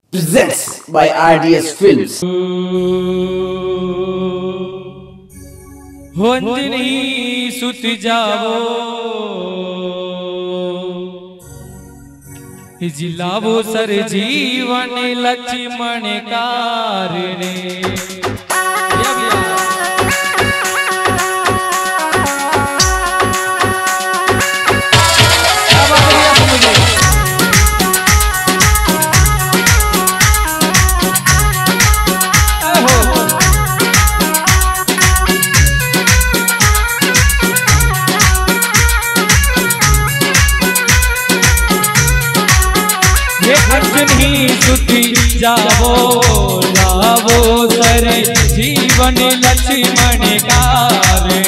presents by RDS Films. होंदनी सुत जावो जिलावो sir जीवन लक्ष्मण कारणे ही सुखी जावो लावो सर जीवन लक्ष्मण कारणे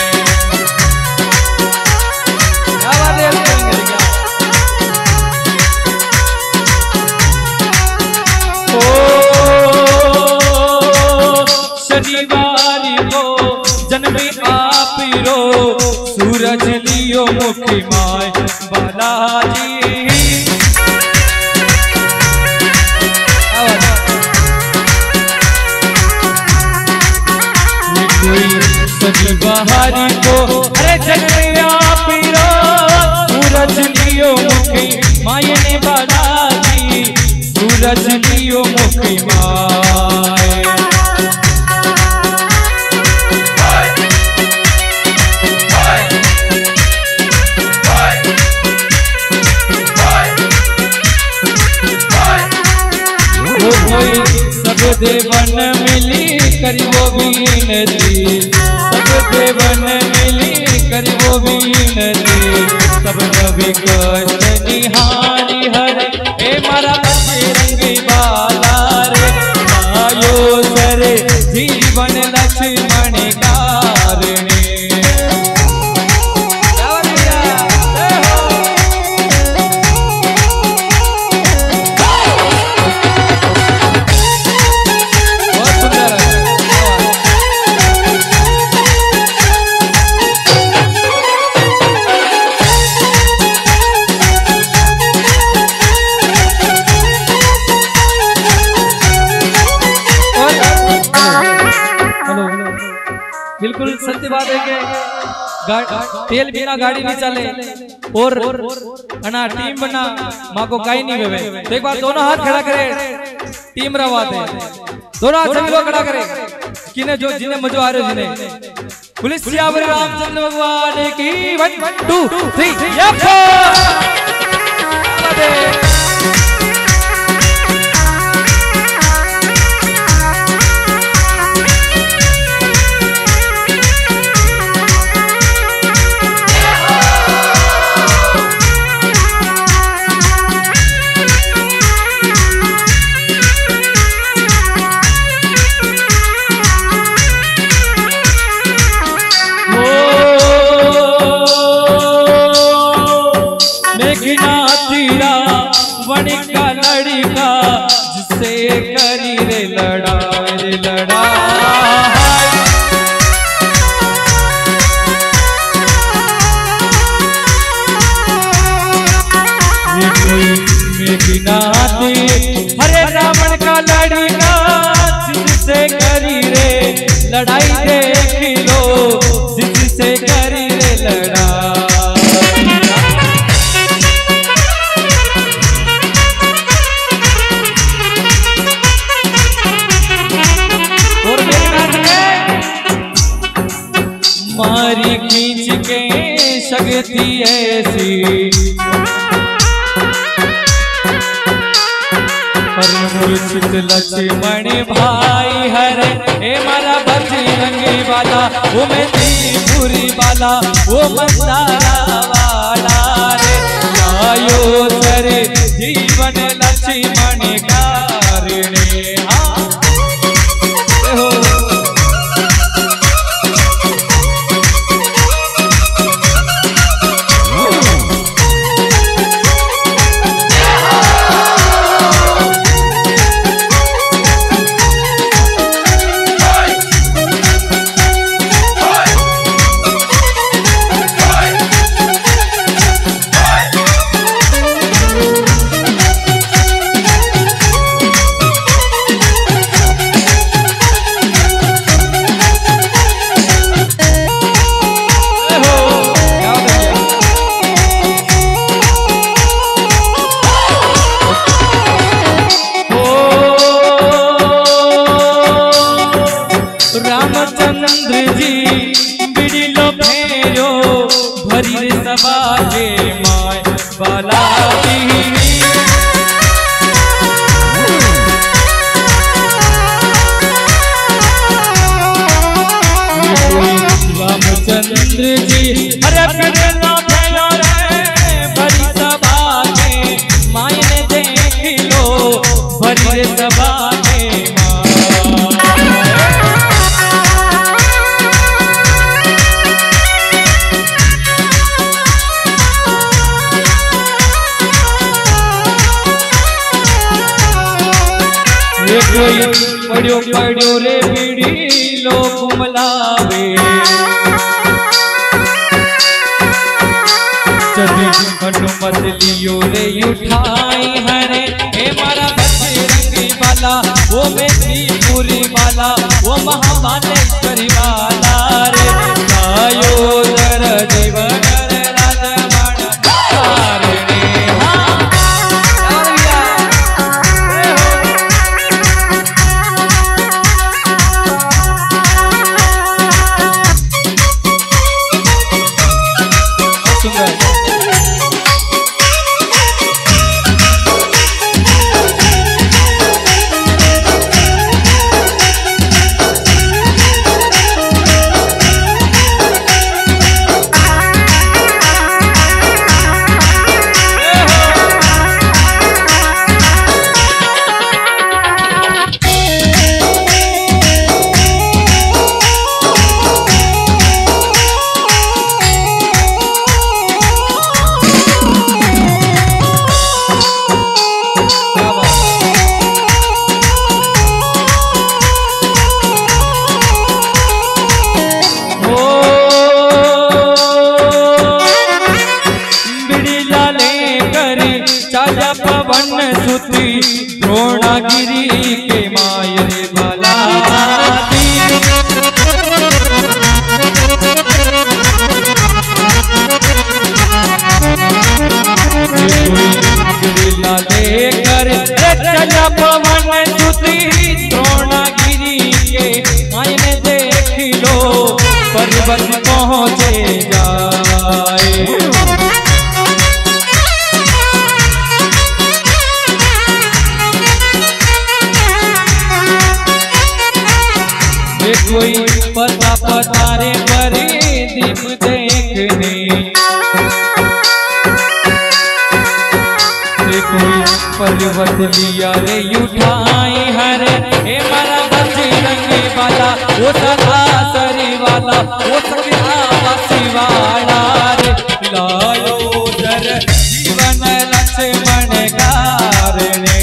शनिवार को जन्मे आप रो सूरज लियो मुखी माय बालाजी शनिवारी को अरे जन्मे आप रो सूरज लियो मुखी मायने बालाजी सूरज लियो मुखी माय सब देवन मिली करिवो बीनती सब देवन मिली करिवो बीनती सब नबी कष्ट निहारी हरे हे मारा बजरंगी बाला रे आयो सरे जीवन लक्ष्मण कारणे बिल्कुल सत्य बात है कि तेल बिना गाड़ी नहीं चले और अना टीम बना माँ को कहीं नहीं गए। तो एक बार दोनों हाथ खड़ा करे टीम रवाते दोनों हाथ सभी लोग खड़ा करे किन्हें जो जिन्हें मजा आ रहे हो जिन्हें पुलिस सियावर रामचंद्र भगवान की 1 2 3 का लड़का जिससे करी रे लड़ाई हरे रावण का लड़का जिससे करी रे लड़ाई देख लो जिससे करी रे लड़ाई मारी खींच के शक्ति ऐसी मूर्छित लक्ष्मण भाई हरे हे मारा बजरंगी वाला वो मैं त्रिपुरी वाला वो मंदारा वाला रे आयो सरे जीवन लक्ष्मण कारणे भरी रे सभा के माय बाला रामचंद्र जी अरे पेटना भेलो रे भरी सभा के मायने देख लो भरी रे सभा के पड़ो पड़ो रे बीड़ी लो कुमलावे अनुमत लियो रे उठाई हरे हे मारा बजरंगी वाला वो मेरी पूरी वाला वो महामालेश्वरी वाला रे आयो दर जीवन राजमण रे चाचा पवन सुती द्रोणागिरी के माय रे बाला लेकर चाचा पवन सुती द्रोणागिरी के मायने देख लो पर्वत पहुँचे जाए कोई पता पतारे परे दीप देखने कोई पर्वत लिया रे उठाई हर हे मारा बजरंगी वाला वो सदा सरी वाला वो सदा वासी वाला रे लायो दर जीवन लक्ष्मण कारणे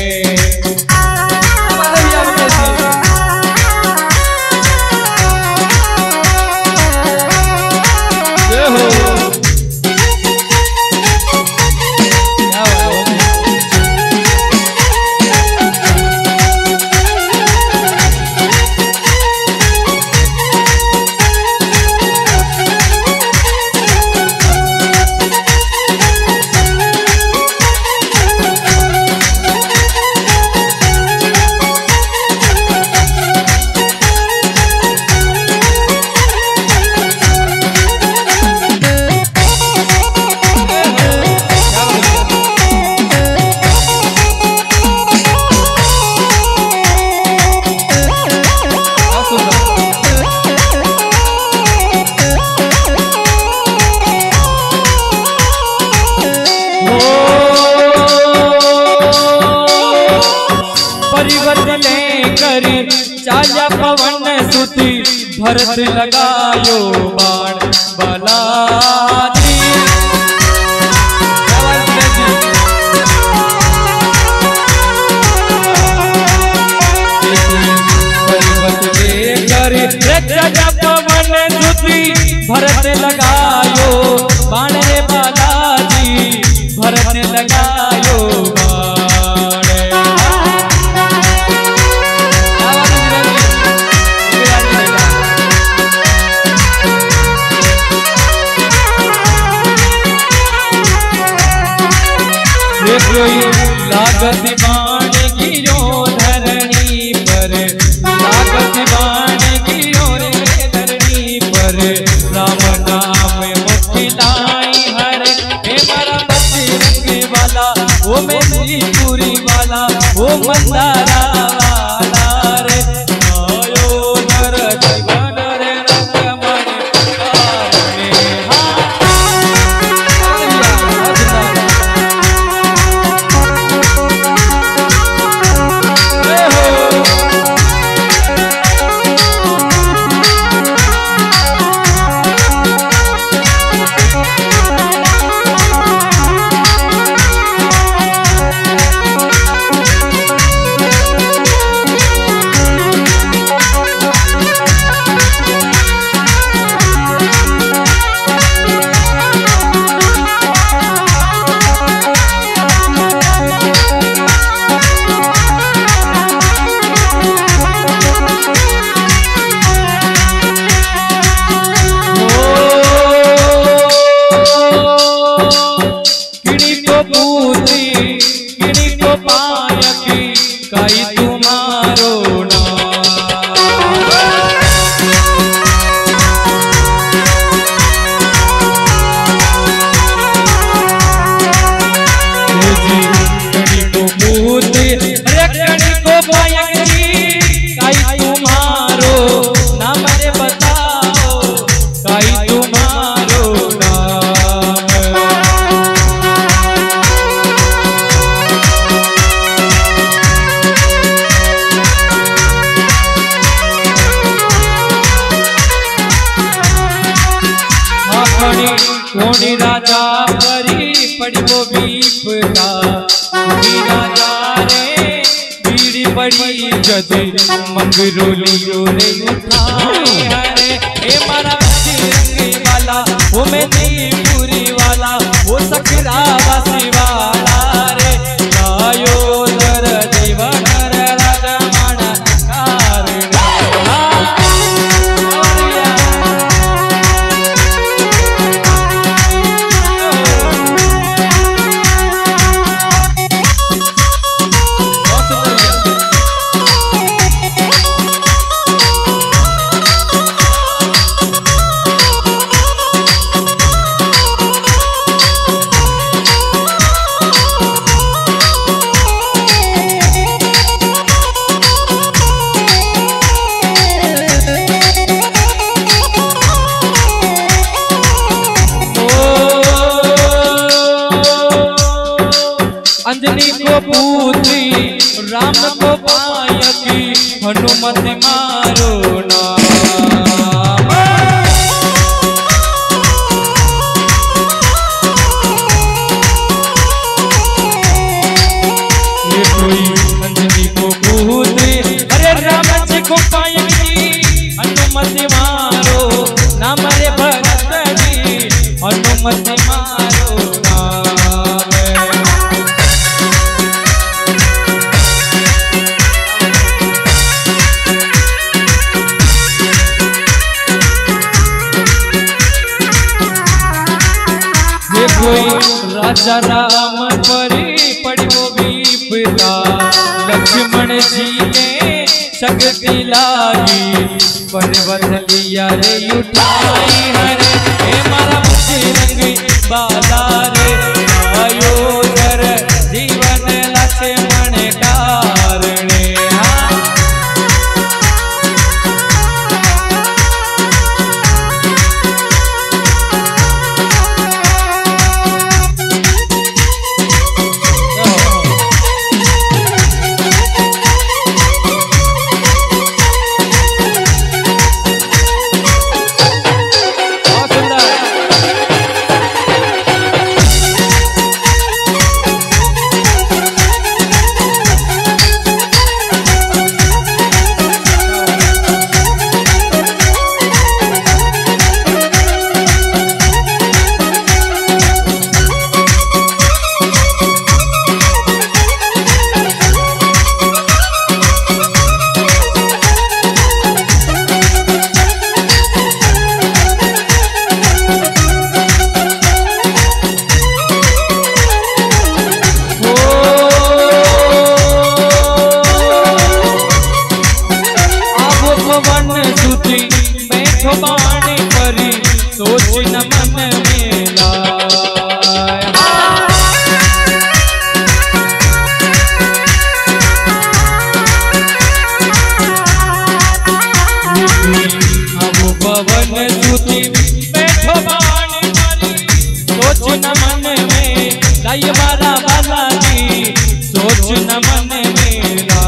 चाचा पवन सुती भरत लगायो बाण बलादी चाचा पवन सुती भरत लगायो बाण रे बालाजी भरत लगायो लागत बाण गिरो धरणी पर लागत बाण गिरो रे धरणी पर राम नाम मुक्ति लाई वाला, वो मेदिनीपुरी वाला, वो मंदारा वाला रे आयो नर जीवन रे रंगमणि कोणी राजा परी पड़ियो बीपदा, कोणी राजा रे बीड़ी पड़ी जदे मंगरोलियो रे उठाई हरे ए मारा बजरंगी वाला, वो मेदिनीपुरी वाला, वो सकरा वासी वाला रे आयो नर जीवन रे रंगमणि अंजनी को पुत्री राम को पायकी, हनुमत मारो नाम। ये कोई अंजनी को पुत्री, अरे राम जी को पायकी, हनुमत मारो नाम रे भरत जी, हनुमत मारो नाम। कोई राजा राम परी पड़ियो बीपदा, लक्ष्मण जी ने शक्ति लागी, पर्वत लिया रे उठाई हरे हे मारा बजरंगी बाला रे आयो नर जीवन लक्ष्मण कारणे। लाइए बाला बाला जी सोच न मन मेरा।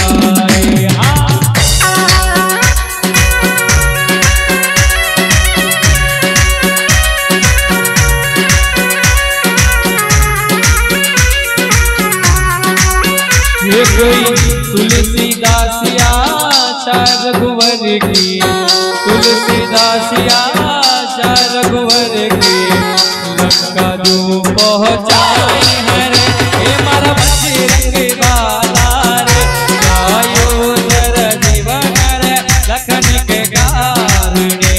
ये कोई तुलसीदासिया रघुवर की, तुलसीदासिया रघुवर की, लंका जो पहुँचाई है रे हे मारा बजरंग बाला रे, आयो जर जीवन रे लखन के कारणे।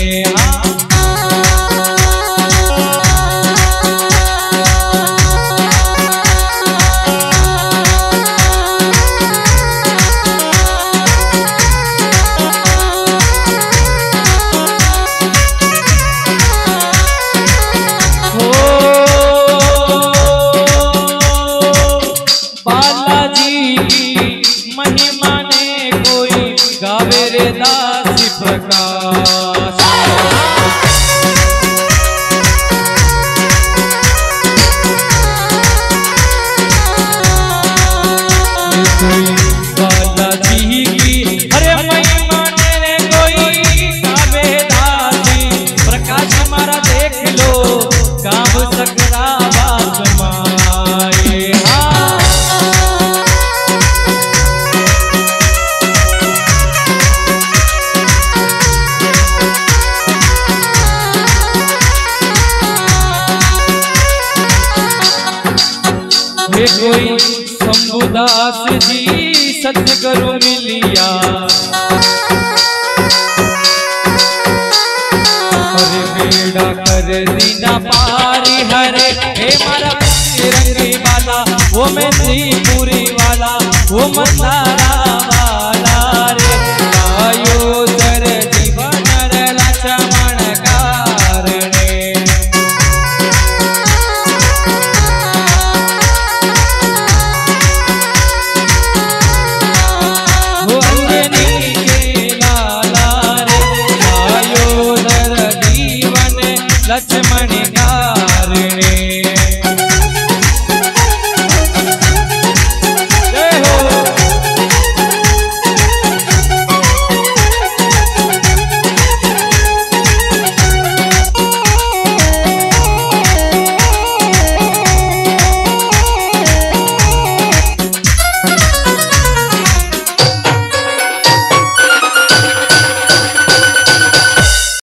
दासी प्रकाश बालाजी की अरे महिमा ने कोई गावे दासी प्रकाश हमारा देख लो काम सकरा बात माए। कोई शंभुदास जी सतगुरु मिलिया, अरे बेड़ा कर दीना पारी हरे हे मारा बजरंगी बाला वो मैं